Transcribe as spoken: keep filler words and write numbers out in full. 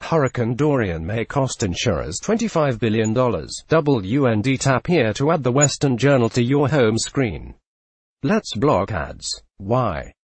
Hurricane Dorian may cost insurers twenty-five billion dollars. W N D Tap here to add the Western Journal to your home screen. Let's block ads. Why?